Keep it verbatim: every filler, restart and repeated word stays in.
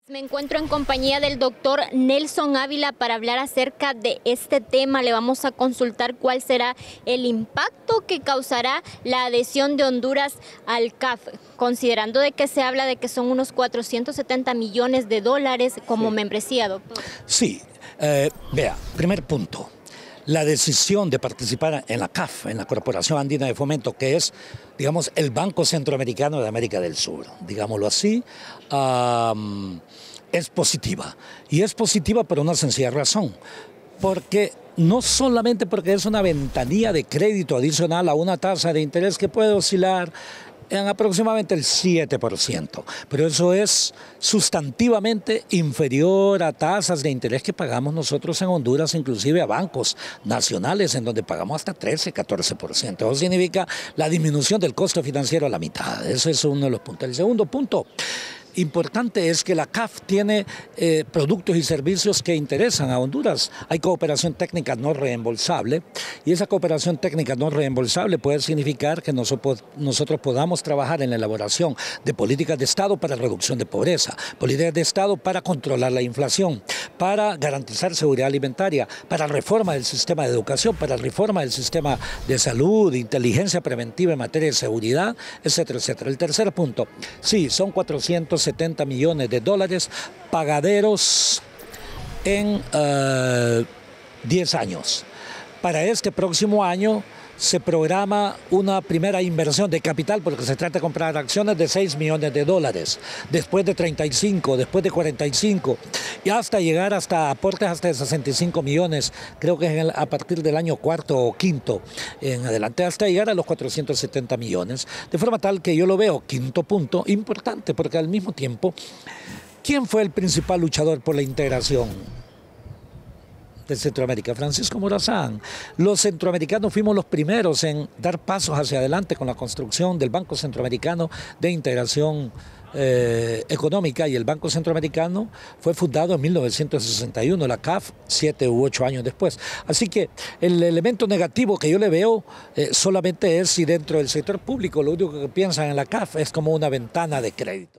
Me encuentro en compañía del doctor Nelson Ávila para hablar acerca de este tema. Le vamos a consultar cuál será el impacto que causará la adhesión de Honduras al C A F, considerando de que se habla de que son unos cuatrocientos setenta millones de dólares como sí. membresía, doctor. Sí, eh, vea, primer punto. La decisión de participar en la C A F, en la Corporación Andina de Fomento, que es, digamos, el Banco Centroamericano de América del Sur, digámoslo así, um, es positiva. Y es positiva por una sencilla razón, porque no solamente porque es una ventanilla de crédito adicional a una tasa de interés que puede oscilar en aproximadamente el siete por ciento, pero eso es sustantivamente inferior a tasas de interés que pagamos nosotros en Honduras, inclusive a bancos nacionales en donde pagamos hasta trece, catorce por ciento. Eso significa la disminución del costo financiero a la mitad. Ese es uno de los puntos. El segundo punto importante es que la C A F tiene eh, productos y servicios que interesan a Honduras. Hay cooperación técnica no reembolsable y esa cooperación técnica no reembolsable puede significar que nosotros, nosotros podamos trabajar en la elaboración de políticas de Estado para reducción de pobreza, políticas de Estado para controlar la inflación, para garantizar seguridad alimentaria, para reforma del sistema de educación, para reforma del sistema de salud, de inteligencia preventiva en materia de seguridad, etcétera, etcétera. El tercer punto, sí, son cuatrocientos setenta millones de dólares pagaderos en uh, diez años. Para este próximo año se programa una primera inversión de capital, porque se trata de comprar acciones de seis millones de dólares, después de treinta y cinco, después de cuarenta y cinco, y hasta llegar hasta aportes hasta de sesenta y cinco millones, creo que es el, a partir del año cuarto o quinto en adelante, hasta llegar a los cuatrocientos setenta millones, de forma tal que yo lo veo, quinto punto, importante, porque al mismo tiempo, ¿quién fue el principal luchador por la integración de Centroamérica? Francisco Morazán. Los centroamericanos fuimos los primeros en dar pasos hacia adelante con la construcción del Banco Centroamericano de Integración eh, Económica, y el Banco Centroamericano fue fundado en mil novecientos sesenta y uno, la C A F siete u ocho años después. Así que el elemento negativo que yo le veo eh, solamente es si dentro del sector público lo único que piensan en la C A F es como una ventana de crédito.